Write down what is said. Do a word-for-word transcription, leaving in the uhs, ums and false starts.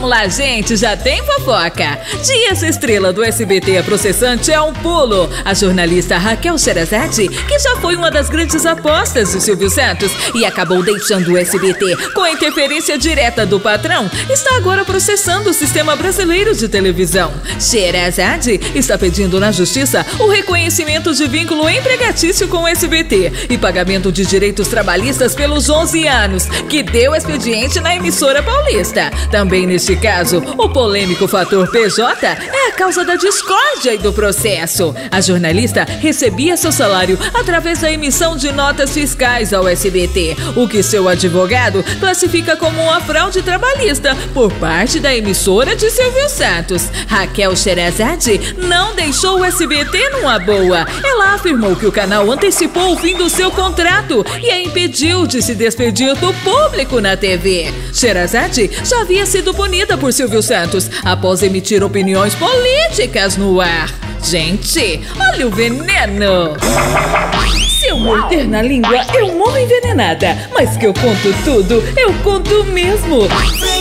lá, gente, já tem fofoca. Dias estrela do S B T a processante é um pulo. A jornalista Raquel Sherazade, que já foi uma das grandes apostas de Silvio Santos e acabou deixando o S B T com a interferência direta do patrão, está agora processando o sistema brasileiro de televisão. Sherazade está pedindo na justiça o reconhecimento de vínculo empregatício com o S B T e pagamento de direitos trabalhistas pelos onze anos que deu expediente na emissora paulista. Também neste caso, o polêmico fator P J é a causa da discórdia e do processo. A jornalista recebia seu salário através da emissão de notas fiscais ao S B T, o que seu advogado classifica como uma fraude trabalhista por parte da emissora de Silvio Santos. Raquel Sherazade não deixou o S B T numa boa. Ela afirmou que o canal antecipou o fim do seu contrato e a impediu de se despedir do público na T V. Sherazade já havia sido punida por Silvio Santos após emitir opiniões políticas no ar. Gente, olha o veneno! Se eu morder na língua, eu morro envenenada. Mas que eu conto tudo, eu conto mesmo.